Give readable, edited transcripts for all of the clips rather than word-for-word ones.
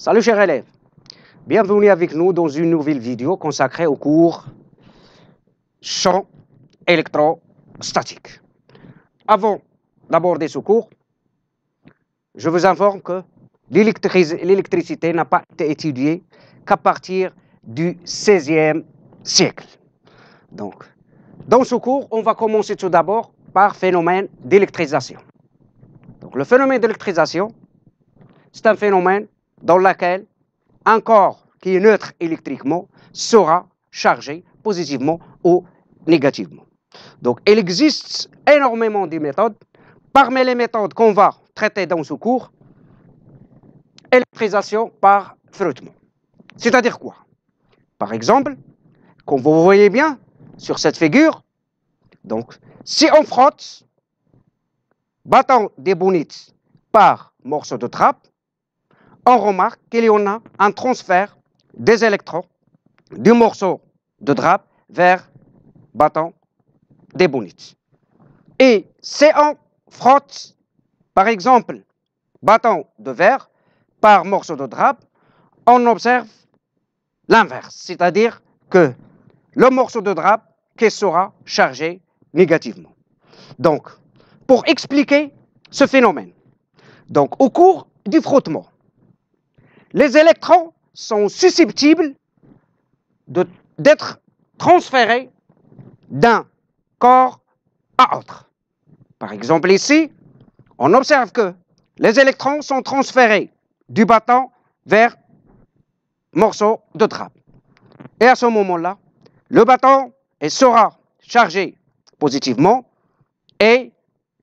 Salut chers élèves, bienvenue avec nous dans une nouvelle vidéo consacrée au cours champ électrostatique. Avant d'aborder ce cours, je vous informe que l'électricité n'a pas été étudiée qu'à partir du XVIe siècle. Donc, dans ce cours, on va commencer tout d'abord par phénomène d'électrisation. Donc, le phénomène d'électrisation, c'est un phénomène dans lequel un corps qui est neutre électriquement sera chargé positivement ou négativement. Donc, il existe énormément de méthodes. Parmi les méthodes qu'on va traiter dans ce cours, électrisation par frottement. C'est-à-dire quoi? Par exemple, comme vous voyez bien sur cette figure, donc, si on frotte bâton d'ébounite par morceau de trappe, on remarque qu'il y en a un transfert des électrons du morceau de drap vers bâton d'ébounite. Et si on frotte, par exemple, bâton de verre par morceau de drap, on observe l'inverse, c'est-à-dire que le morceau de drap qui sera chargé négativement. Donc, pour expliquer ce phénomène, donc au cours du frottement, les électrons sont susceptibles d'être transférés d'un corps à autre. Par exemple, ici, on observe que les électrons sont transférés du bâton vers morceau de trappe. Et à ce moment-là, le bâton sera chargé positivement et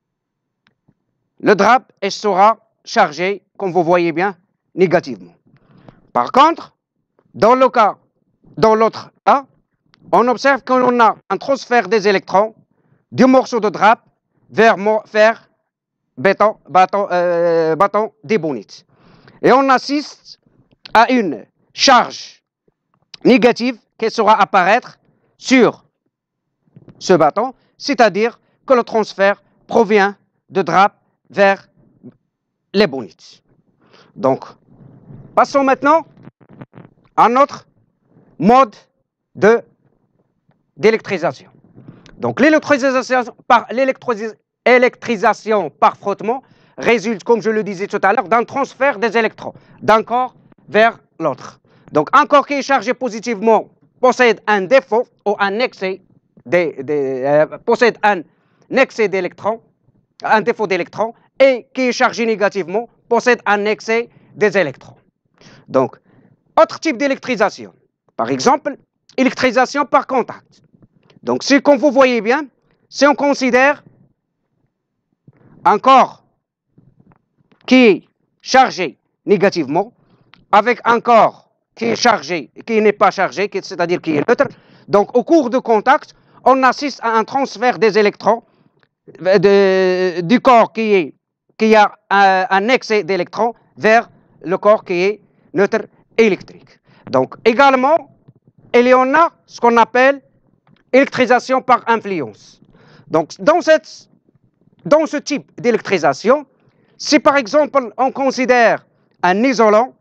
le drap sera chargé, comme vous voyez bien, négativement. Par contre, dans l'autre cas, on observe qu'on a un transfert des électrons du morceau de drap vers bâton d'ébounite. Et on assiste à une charge négative qui sera apparaître sur ce bâton, c'est-à-dire que le transfert provient de drap vers l'ébounite. Donc, passons maintenant à notre mode d'électrisation. Donc, l'électrisation par frottement résulte, comme je le disais tout à l'heure, d'un transfert des électrons d'un corps vers l'autre. Donc, un corps qui est chargé positivement possède un défaut ou un excès d'électrons, un défaut d'électrons, et qui est chargé négativement possède un excès des électrons. Donc, autre type d'électrisation, par exemple, électrisation par contact. Donc, comme vous voyez bien, si on considère un corps qui est chargé négativement avec un corps qui est chargé, qui n'est pas chargé, c'est-à-dire qui est neutre, donc au cours de contact, on assiste à un transfert des électrons du corps qui a un excès d'électrons vers le corps qui est neutre électrique. Donc, également, il y en a ce qu'on appelle électrisation par influence. Donc, dans ce type d'électrisation, si par exemple on considère un isolant,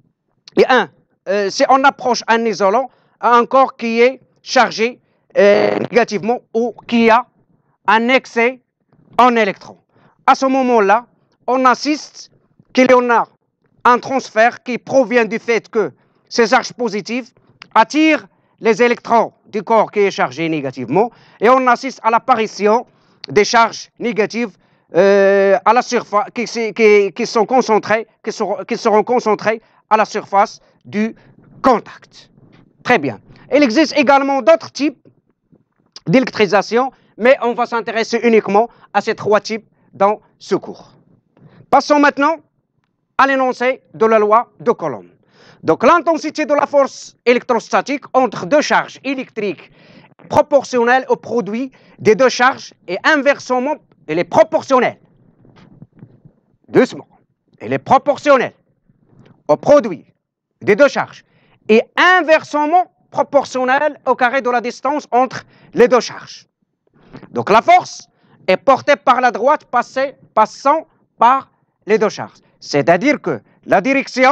si on approche un isolant à un corps qui est chargé négativement ou qui a un excès en électrons, à ce moment-là, on assiste qu'il y en a un transfert qui provient du fait que ces charges positives attirent les électrons du corps qui est chargé négativement et on assiste à l'apparition des charges négatives à la surface qui seront concentrées à la surface du contact. Très bien. Il existe également d'autres types d'électrisation, mais on va s'intéresser uniquement à ces trois types dans ce cours. Passons maintenant à l'énoncé de la loi de Coulomb. Donc, l'intensité de la force électrostatique entre deux charges électriques est proportionnelle au produit des deux charges et inversement, elle est proportionnelle. Doucement. Elle est proportionnelle au produit des deux charges et inversement proportionnelle au carré de la distance entre les deux charges. Donc, la force est portée par la droite passant par les deux charges. C'est-à-dire que la direction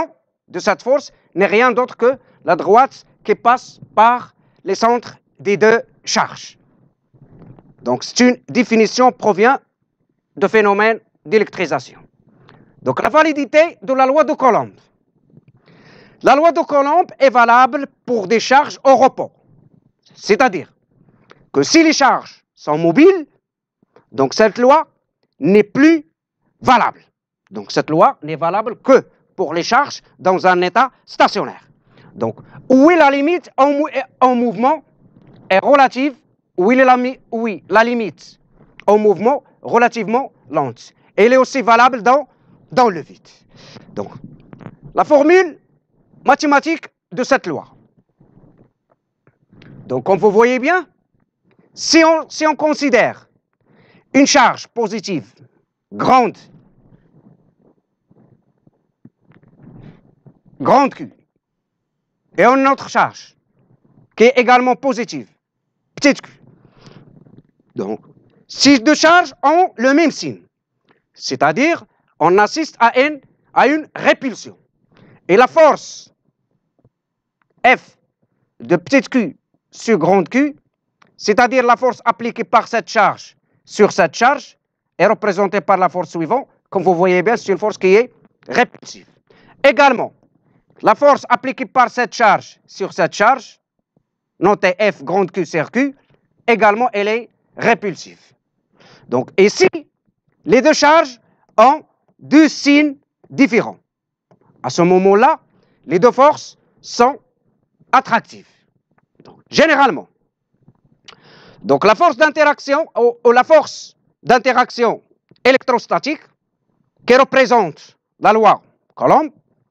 de cette force n'est rien d'autre que la droite qui passe par les centres des deux charges. Donc, c'est une définition provient de phénomène d'électrisation. Donc, la validité de la loi de Coulomb. La loi de Coulomb est valable pour des charges au repos. C'est-à-dire que si les charges sont mobiles, donc cette loi n'est plus valable. Donc, cette loi n'est valable que pour les charges dans un état stationnaire. Donc, où est la limite en mouvement est relative, où est la limite en mouvement relativement lente. Elle est aussi valable dans le vide. Donc, la formule mathématique de cette loi. Donc, comme vous voyez bien, si on considère une charge positive grande Q, et une autre charge qui est également positive, petite q. Donc, ces deux charges ont le même signe, c'est-à-dire on assiste à une répulsion. Et la force F de petite q sur grande q, c'est-à-dire la force appliquée par cette charge sur cette charge, est représentée par la force suivante. Comme vous voyez bien, c'est une force qui est répulsive. Également, la force appliquée par cette charge sur cette charge, notée F grande Q sur Q, également elle est répulsive. Donc ici, les deux charges ont deux signes différents. À ce moment-là, les deux forces sont attractives. Donc, généralement, donc la force d'interaction ou la force d'interaction électrostatique qui représente la loi Coulomb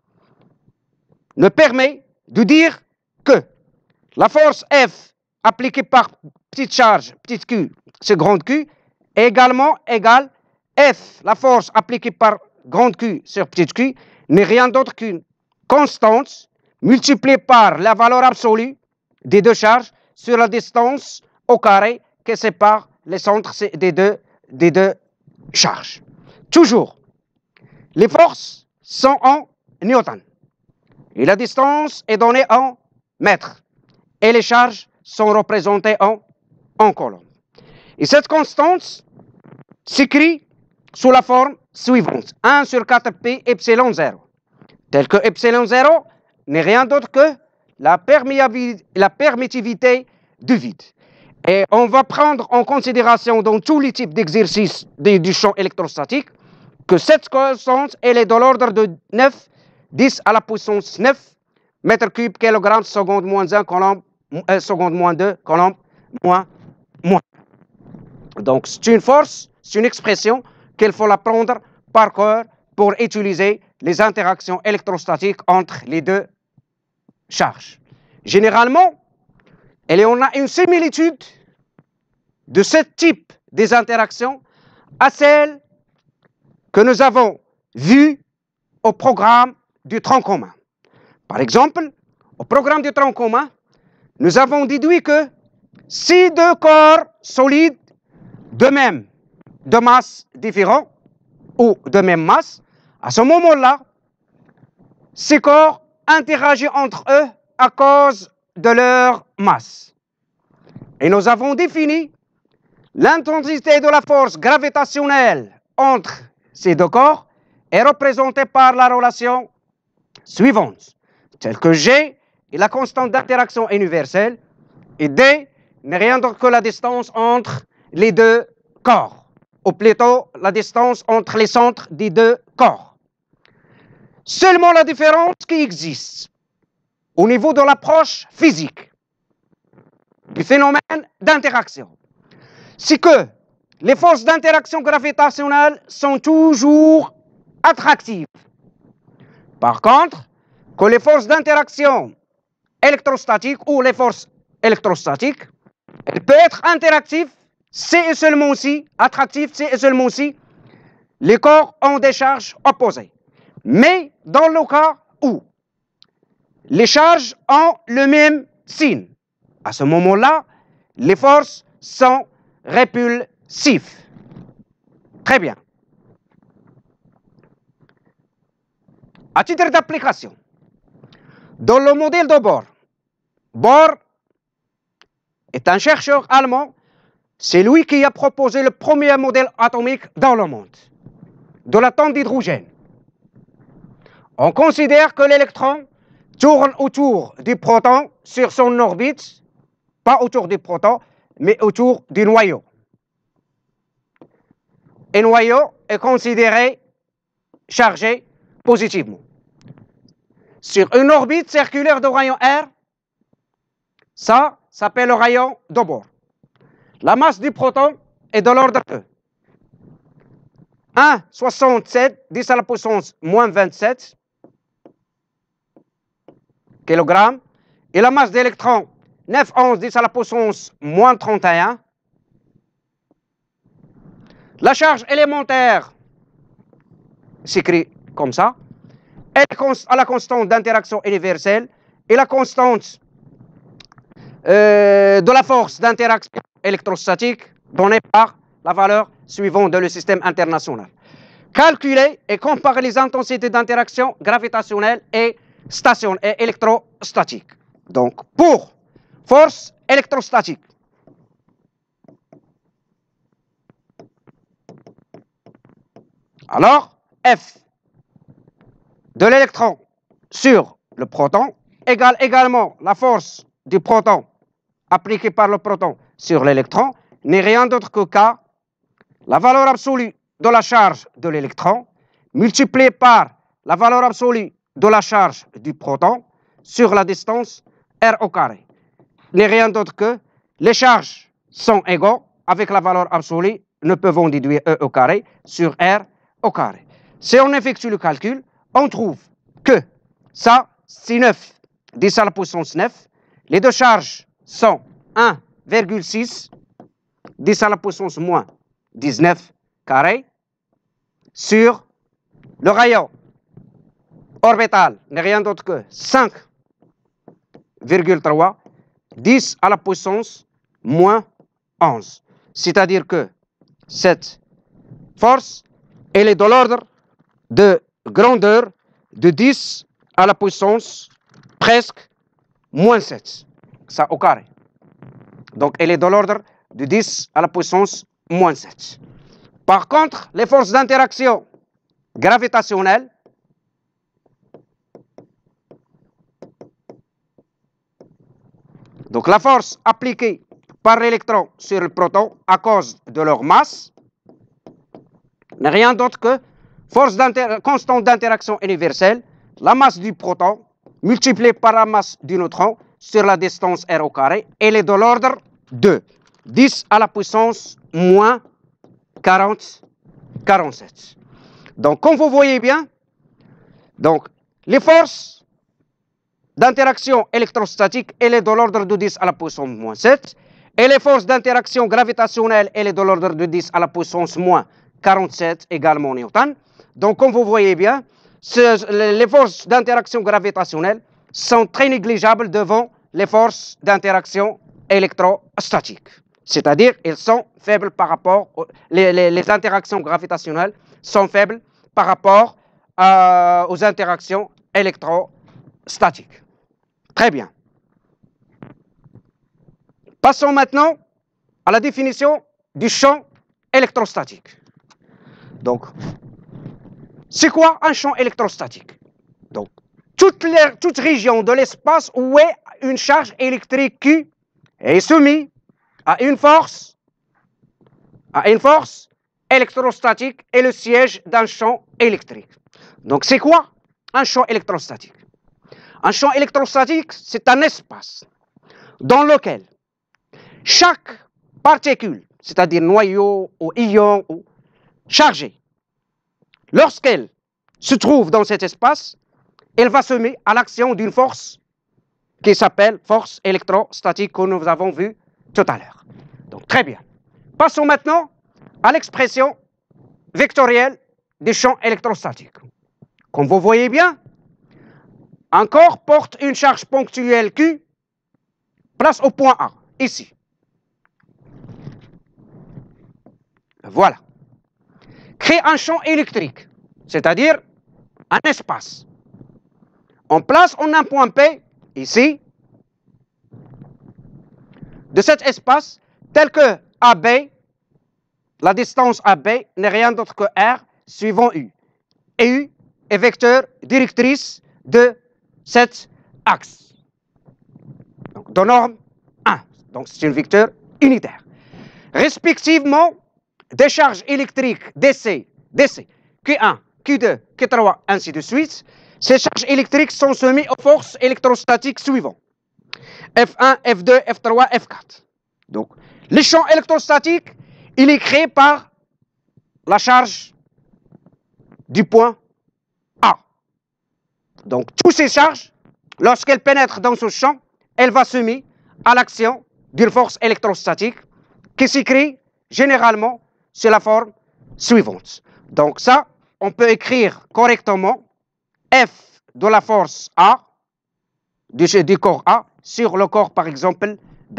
ne permet de dire que la force F appliquée par petite charge, petite q, sur grande q, est également égale F, la force appliquée par grande q sur petite q, n'est rien d'autre qu'une constante multipliée par la valeur absolue des deux charges sur la distance au carré qui sépare les centres des deux charges. Toujours, les forces sont en newton. Et la distance est donnée en mètres. Et les charges sont représentées en coulombs. Et cette constante s'écrit sous la forme suivante. 1 sur 4pi epsilon 0. Tel que epsilon 0 n'est rien d'autre que la permittivité du vide. Et on va prendre en considération dans tous les types d'exercices du champ électrostatique que cette constante, elle est de l'ordre de 9, 10 à la puissance 9 mètres cubes, kilogramme, seconde moins 1, coulomb, seconde moins 2, coulomb, moins. Donc, c'est une force, c'est une expression qu'il faut la prendre par cœur pour utiliser les interactions électrostatiques entre les deux charges. Généralement, on a une similitude de ce type des interactions à celle que nous avons vue au programme du tronc commun. Par exemple, au programme du tronc commun, nous avons déduit que si deux corps solides de masse différente ou de même masse, à ce moment-là, ces corps interagissent entre eux à cause de leur masse. Et nous avons défini l'intensité de la force gravitationnelle entre ces deux corps est représentée par la relation suivante, telle que G est la constante d'interaction universelle et D n'est rien d'autre que la distance entre les deux corps, ou plutôt la distance entre les centres des deux corps. Seulement la différence qui existe au niveau de l'approche physique du phénomène d'interaction, c'est que les forces d'interaction gravitationnelle sont toujours attractives. Par contre, que les forces d'interaction électrostatiques ou les forces électrostatiques, elles peuvent être interactives, c'est seulement si, attractives, c'est seulement si les corps ont des charges opposées. Mais dans le cas où les charges ont le même signe, à ce moment-là, les forces sont répulsives. Très bien. À titre d'application, Dans le modèle de Bohr, Bohr est un chercheur allemand, c'est lui qui a proposé le premier modèle atomique dans le monde, de l'atome d'hydrogène. On considère que l'électron tourne autour du proton sur son orbite, pas autour du proton, mais autour du noyau. Et le noyau est considéré chargé positivement. Sur une orbite circulaire de rayon R, ça s'appelle le rayon de Bohr. La masse du proton est de l'ordre de 1,67 10 à la puissance moins 27 kg, et la masse d'électrons 9,11 10 à la puissance moins 31. La charge élémentaire s'écrit comme ça, à la constante d'interaction universelle et la constante de la force d'interaction électrostatique donnée par la valeur suivante de le système international. Calculer et comparer les intensités d'interaction gravitationnelle et électrostatique. Donc, pour force électrostatique, alors F de l'électron sur le proton égale également la force du proton appliquée par le proton sur l'électron n'est rien d'autre que K, la valeur absolue de la charge de l'électron multipliée par la valeur absolue de la charge du proton sur la distance R au carré. N'est rien d'autre que les charges sont égaux avec la valeur absolue, nous pouvons déduire E au carré sur R au carré. Si on effectue le calcul, on trouve que ça, c'est 9, 10 à la puissance 9. Les deux charges sont 1,6, 10 à la puissance moins 19 carré, sur le rayon orbital, n'est rien d'autre que 5,3, 10 à la puissance moins 11. C'est-à-dire que cette force, elle est de l'ordre de grandeur de 10 à la puissance presque moins 7. Ça au carré. Donc elle est de l'ordre de 10 à la puissance moins 7. Par contre, les forces d'interaction gravitationnelles donc la force appliquée par l'électron sur le proton à cause de leur masse n'est rien d'autre que force constante d'interaction universelle, la masse du proton multipliée par la masse du neutron sur la distance R au carré, elle est de l'ordre de 10 à la puissance moins 47. Donc, comme vous voyez bien, donc, les forces d'interaction électrostatique, elle est de l'ordre de 10 à la puissance moins 7, et les forces d'interaction gravitationnelle, elle est de l'ordre de 10 à la puissance moins 47, également Newton. Donc, comme vous voyez bien, les forces d'interaction gravitationnelle sont très négligeables devant les forces d'interaction électrostatique. C'est-à-dire, elles sont faibles par rapport, les interactions gravitationnelles sont faibles par rapport aux interactions électrostatiques. Très bien. Passons maintenant à la définition du champ électrostatique. Donc, c'est quoi un champ électrostatique? Donc, toute région de l'espace où est une charge électrique qui est soumise à une force électrostatique est le siège d'un champ électrique. Donc, c'est quoi un champ électrostatique? Un champ électrostatique, c'est un espace dans lequel chaque particule, c'est-à-dire noyau ou ion ou chargé, lorsqu'elle se trouve dans cet espace, elle va se mettre à l'action d'une force qui s'appelle force électrostatique que nous avons vue tout à l'heure. Donc, très bien. Passons maintenant à l'expression vectorielle des champs électrostatiques. Comme vous voyez bien, un corps porte une charge ponctuelle Q, place au point A, ici. Voilà. Crée un champ électrique, c'est-à-dire un espace on place en un point P, ici, de cet espace, tel que AB, la distance AB n'est rien d'autre que R suivant U. Et U est vecteur directrice de cet axe. Donc, de norme 1. Donc, c'est un vecteur unitaire. Respectivement, des charges électriques DC, Q1, Q2, Q3, ainsi de suite, ces charges électriques sont soumises aux forces électrostatiques suivantes. F1, F2, F3, F4. Donc, le champ électrostatique, il est créé par la charge du point A. Donc, toutes ces charges, lorsqu'elles pénètrent dans ce champ, elles vont soumettre à l'action d'une force électrostatique qui s'écrit généralement sur la forme suivante. Donc ça, on peut écrire correctement F de la force A, du corps A, sur le corps, par exemple, B.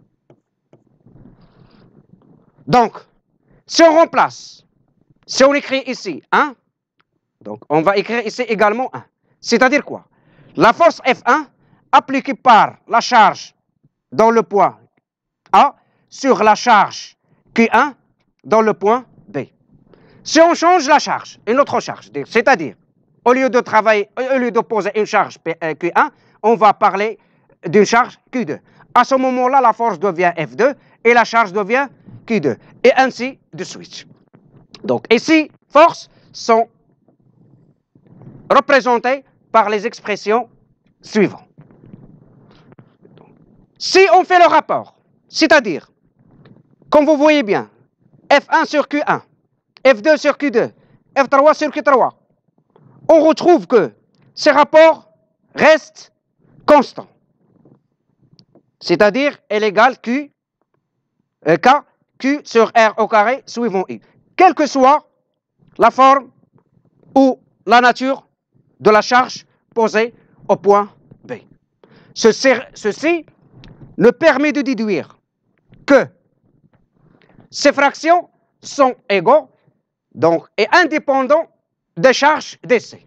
Donc, si on remplace, si on écrit ici 1, donc on va écrire ici également 1. C'est-à-dire quoi? La force F1 appliquée par la charge dans le point A sur la charge Q1 dans le point B. Si on change la charge, une autre charge, c'est-à-dire au lieu de poser une charge Q1, on va parler d'une charge Q2. À ce moment-là, la force devient F2 et la charge devient Q2, et ainsi de suite. Donc ici, forces sont représentées par les expressions suivantes. Si on fait le rapport, c'est-à-dire, comme vous voyez bien, F1 sur Q1, F2 sur Q2, F3 sur Q3, on retrouve que ces rapports restent constants. C'est-à-dire, L égale Q sur R au carré suivant I. Quelle que soit la forme ou la nature de la charge posée au point B. Ceci nous permet de déduire que ces fractions sont égaux donc, et indépendants des charges DC.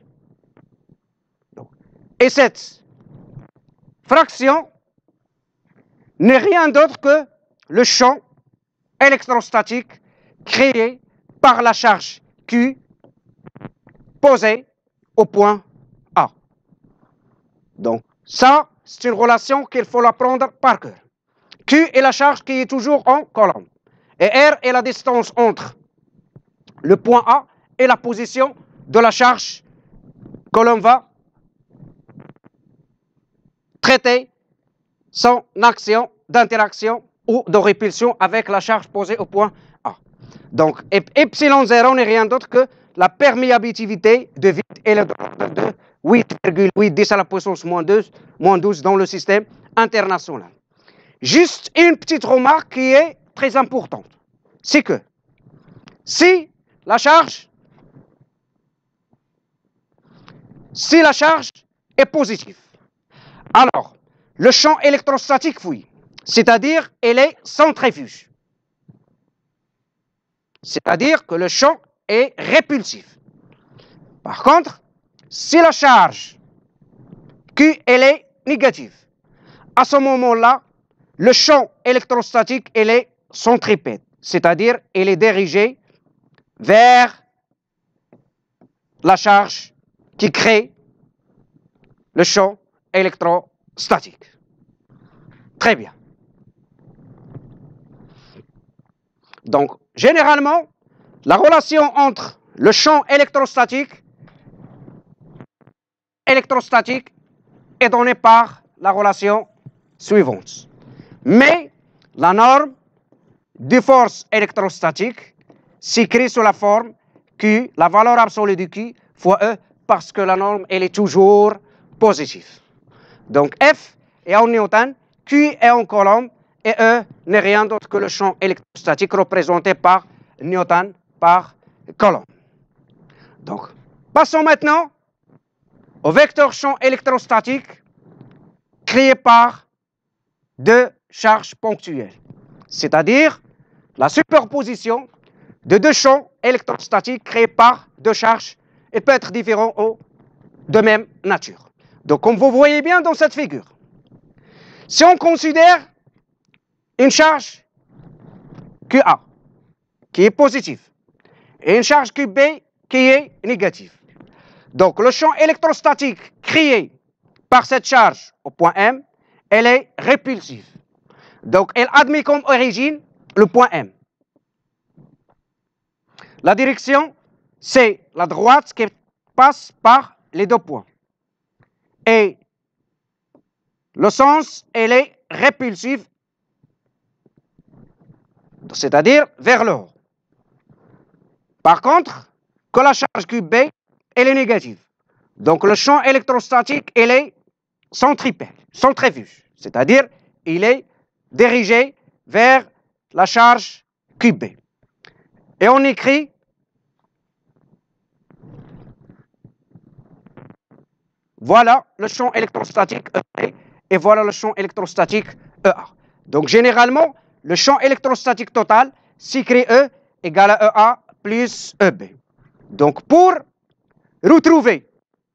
Et cette fraction n'est rien d'autre que le champ électrostatique créé par la charge Q posée au point A. Donc, ça, c'est une relation qu'il faut l'apprendre par cœur. Q est la charge qui est toujours en colonne. Et R est la distance entre le point A et la position de la charge que l'on va traiter son action d'interaction ou de répulsion avec la charge posée au point A. Donc, epsilon 0 n'est rien d'autre que la perméabilité de vide et le ordre de 8,8 10 à la puissance moins 12 dans le système international. Juste une petite remarque qui est très importante. C'est que si la charge est positive, alors le champ électrostatique fuit, c'est-à-dire elle est centrifuge. C'est-à-dire que le champ est répulsif. Par contre, si la charge Q elle est négative, à ce moment-là, le champ électrostatique elle est centripète, c'est-à-dire elle est dirigée vers la charge qui crée le champ électrostatique. Très bien. Donc, généralement, la relation entre le champ électrostatique est donnée par la relation suivante. Mais la norme de force électrostatique s'écrit sous la forme Q, la valeur absolue de Q, fois E, parce que la norme, elle est toujours positive. Donc F est en newton, Q est en coulomb, et E n'est rien d'autre que le champ électrostatique représenté par newton par coulomb. Donc, passons maintenant au vecteur champ électrostatique créé par deux charges ponctuelles, c'est-à-dire la superposition de deux champs électrostatiques créés par deux charges et peut être différents ou de même nature. Donc, comme vous voyez bien dans cette figure, si on considère une charge QA qui est positive et une charge QB qui est négative, donc le champ électrostatique créé par cette charge au point M, elle est répulsive. Donc, elle admet comme origine le point M. La direction, c'est la droite qui passe par les deux points. Et le sens, elle est répulsive, c'est-à-dire vers le haut. Par contre, que la charge QB, elle est négative. Donc, le champ électrostatique, elle est centrifuge, c'est-à-dire, il est dirigé vers la charge QB. Et on écrit voilà le champ électrostatique EB et voilà le champ électrostatique EA. Donc, généralement, le champ électrostatique total s'écrit E égale à EA plus EB. Donc, pour retrouver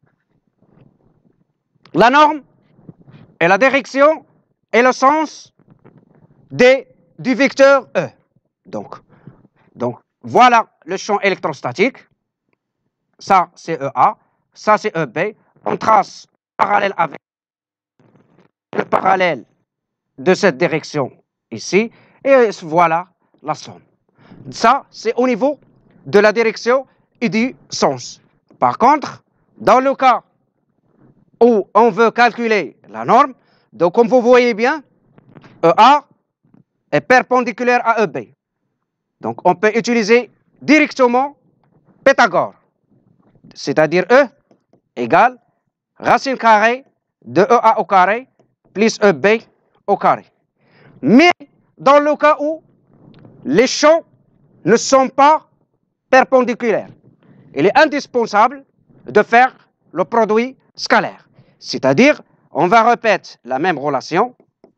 la norme et la direction et le sens du vecteur E. Donc, voilà le champ électrostatique. Ça, c'est EA. Ça, c'est EB. On trace parallèle avec le parallèle de cette direction ici. Et voilà la somme. Ça, c'est au niveau de la direction et du sens. Par contre, dans le cas où on veut calculer la norme, donc comme vous voyez bien, EA est perpendiculaire à EB. Donc on peut utiliser directement Pythagore, c'est-à-dire E égale racine carrée de EA au carré plus EB au carré. Mais dans le cas où les champs ne sont pas perpendiculaires, il est indispensable de faire le produit scalaire. C'est-à-dire, on va répéter la même relation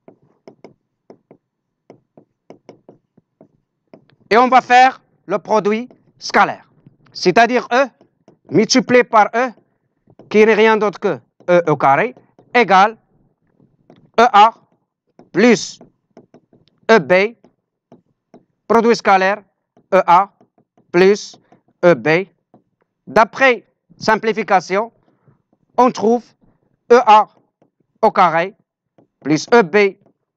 et on va faire le produit scalaire. C'est-à-dire E multiplié par E, qui n'est rien d'autre que E au carré, égale EA plus EB, produit scalaire EA plus EB. D'après simplification, on trouve EA au carré plus EB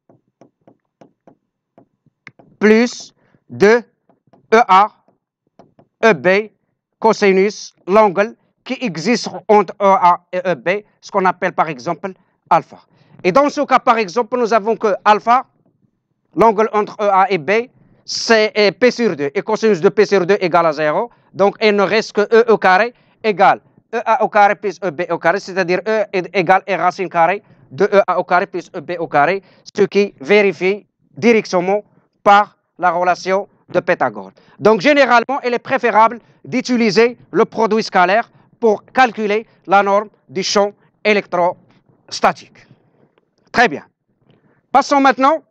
plus 2 EA EB cosinus l'angle qui existe entre EA et EB, ce qu'on appelle par exemple alpha. Et dans ce cas, par exemple, nous avons que alpha, l'angle entre EA et B, c'est P sur 2. Et cosinus de P sur 2 égale à 0. Donc, il ne reste que E au carré égale EA au carré plus EB au carré, c'est-à-dire E égale E racine carrée de EA au carré plus EB au carré, ce qui vérifie directement par la relation de Pythagore. Donc, généralement, il est préférable d'utiliser le produit scalaire pour calculer la norme du champ électrostatique. Très bien. Passons maintenant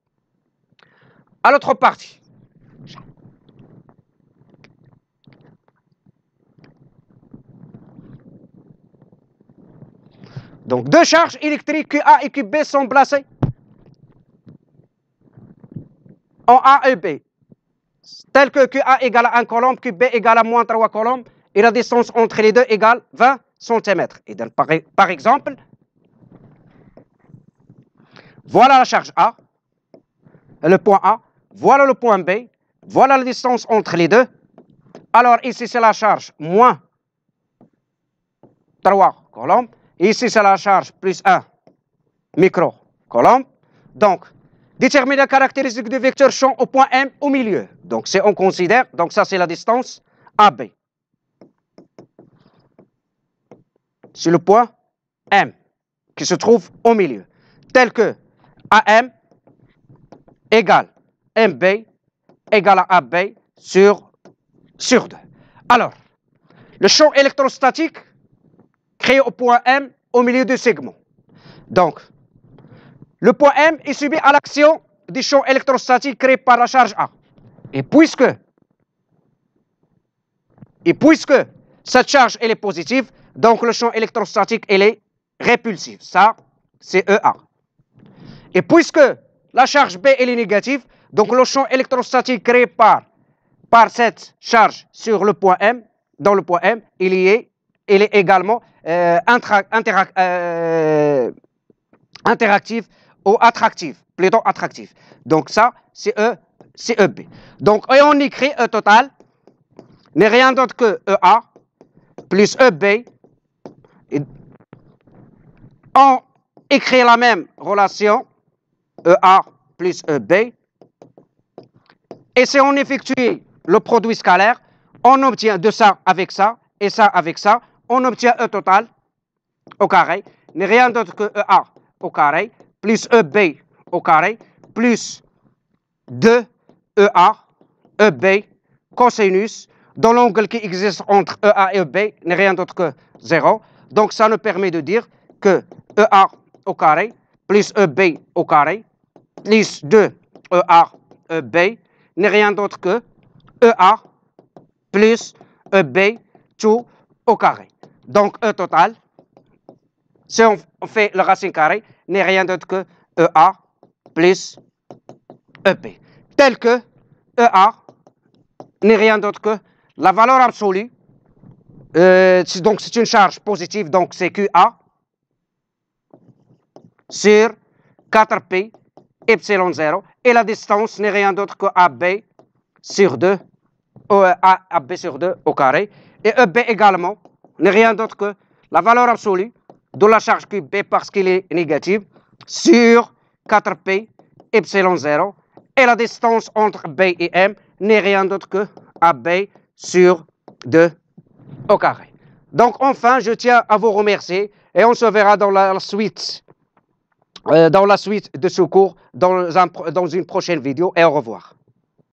à l'autre partie. Donc, deux charges électriques QA et QB sont placées en A et B, telles que QA égale à 1 coulomb, QB égale à moins 3 coulombs, et la distance entre les deux égale 20 cm. Et donc, par exemple, voilà la charge A, le point A, voilà le point B, voilà la distance entre les deux. Alors ici c'est la charge moins 3 coulombs, et ici c'est la charge plus 1 microcoulomb. Donc, déterminer la caractéristique du vecteur champ au point M au milieu. Donc, si on considère, donc ça c'est la distance AB. C'est le point M qui se trouve au milieu. Tel que AM égale MB égale à AB sur 2. Alors, le champ électrostatique créé au point M au milieu du segment. Donc, le point M est subi à l'action du champ électrostatique créé par la charge A. Et puisque cette charge elle est positive, donc le champ électrostatique elle est répulsive. Ça, c'est EA. Et puisque la charge B elle est négative, donc le champ électrostatique créé par cette charge sur le point M, dans le point M, il est également interactif ou attractif, plutôt attractif. Donc ça, c'est EB. Donc, et on écrit E total n'est rien d'autre que EA plus EB. Et on écrit la même relation, EA plus EB. Et si on effectue le produit scalaire, on obtient de ça avec ça, et ça avec ça, on obtient E total au carré, n'est rien d'autre que EA au carré, plus EB au carré, plus 2 EA, EB, cosinus, dans l'angle qui existe entre EA et EB, n'est rien d'autre que 0. Donc ça nous permet de dire que EA au carré, plus EB au carré, plus 2 EA, EB, n'est rien d'autre que EA plus EB tout au carré. Donc E total, si on fait le racine carré, n'est rien d'autre que EA plus EB. Tel que EA n'est rien d'autre que la valeur absolue. Donc c'est une charge positive, donc c'est QA sur 4pi epsilon 0. Et la distance n'est rien d'autre que AB sur 2, AB sur 2 au carré. Et EB également n'est rien d'autre que la valeur absolue de la charge QB parce qu'il est négatif sur 4pi epsilon 0. Et la distance entre B et M n'est rien d'autre que AB sur 2 au carré. Donc enfin, je tiens à vous remercier et on se verra dans la suite de ce cours dans une prochaine vidéo et au revoir.